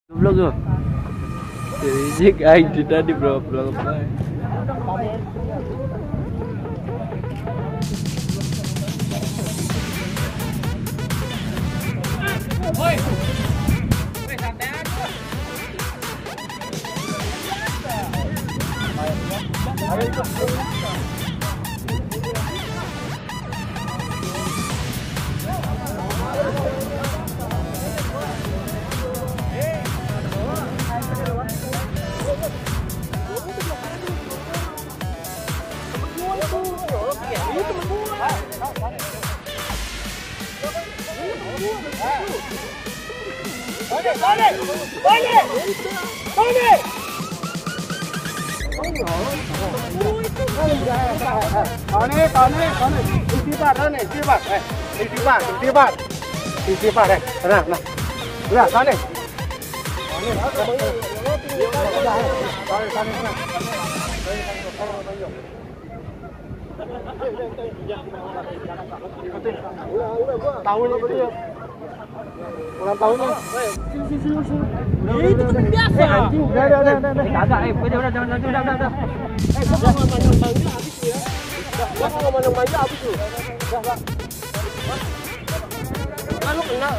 Vlog tuh. Jadi guys, tadi vlog. Oi. Ulang tahunnya. Itu kan biasa. Anjing, udah. Kagak, udah, jangan. Gua mau mandang manja habis tuh ya. Gua mau mandang manja habis tuh. Udah. Kan lu kenal.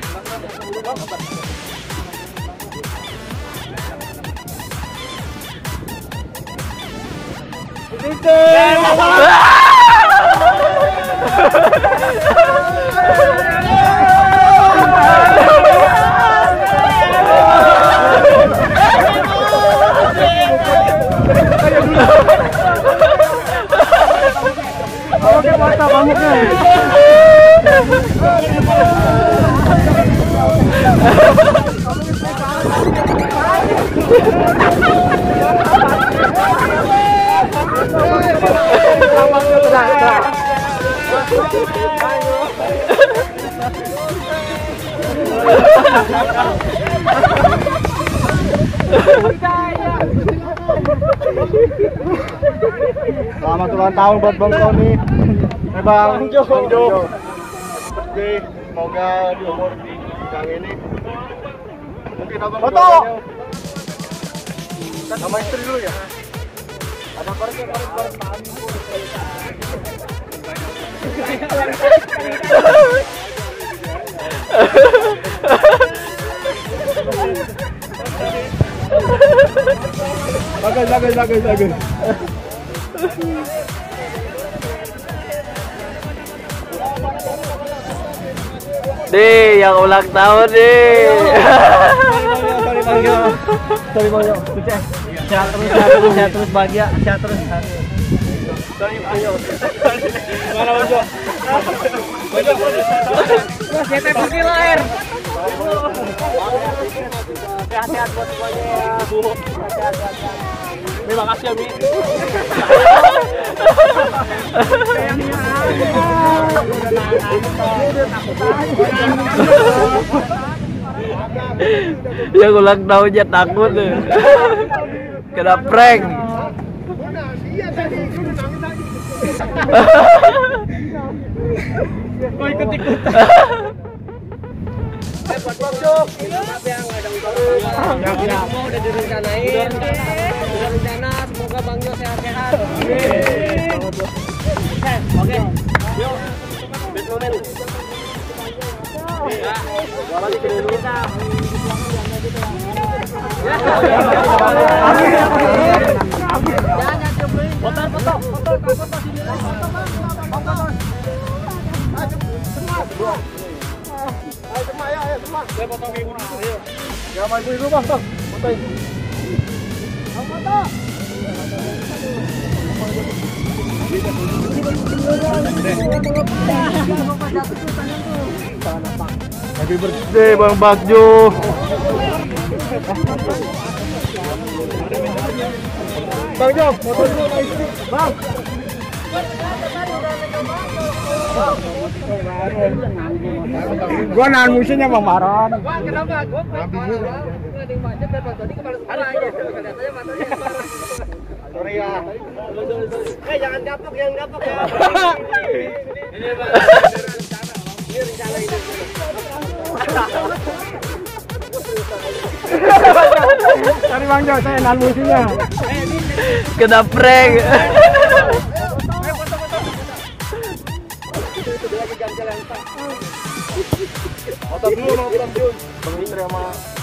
Oke, mantap banget nih. Selamat ulang tahun buat Bang Tony. Bang Jo. Semoga di umur yang ini mungkin abang foto sama istri dulu ya. Ada korek. Bagus. Deh, yang ulang tahun deh. Sorry Bang Jo. Sukses. Sehat terus bahagia, sehat terus. Sorry Bang Jo. Mana Bang Jo? Kita pergi lahir. Sehat-sehat buat semuanya ya. Sehat-sehat. Terima kasih ya, Mi. Yang ulang tahunnya takut deh. Kena prank. Kau ikut-ikutan. Buat Bang Jo. Maaf ya nggak ada Semua udah direncanain. Udah rencana, semoga Bang Jo sehat-sehat. Oke. Yuk. Best moment. Balik ke dulu. Foto sini. Ayo semua. Saya potong ibu. Ayo. Ya sama ibu dulu, Bang. Fotoin. Foto. Happy birthday Bang Bagjo. Bang Jo, foto dulu sama istri. Bang. Gua nahan musuhnya Bang Maron. Wah, kenapa? Gua ada yang macet dan Bang Tony kepala sekolah aja. Kelihatannya matanya kepala. Sorry ya. Jangan gapok ya. Ini Bang. Ini rencana ini. Cari Bang Jo, saya nan musuhnya. Kena prank. Foto dulu mau Bang Jun. Bang Indra sama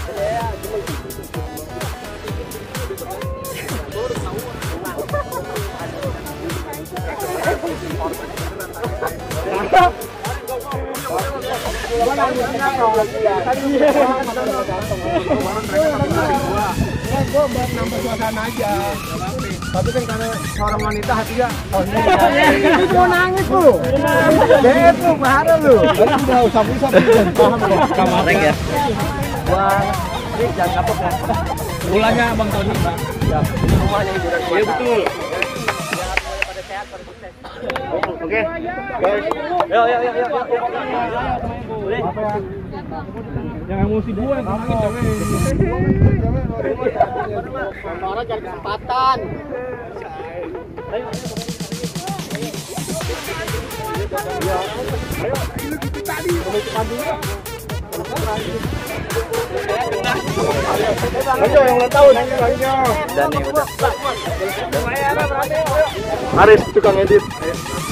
gue buat nambah suasana aja. Tapi kan karena seorang wanita hatinya itu mau nangis lu. Beb lu, marah lu. Tadi udah usap-usap paham kok. Prank ya. Wah, ini jangan kapok ya. Mulanya Bang Tony. Ya, ini rumahnya hiburan buat. Iya betul. Oke, guys. Yuk. Boleh. Yang emosi dua yang nangis jangan. Orang cari kesempatan. Ayo. Tadi. Ayo yang ulang tahun. Dan nih udah. Haris tukang edit.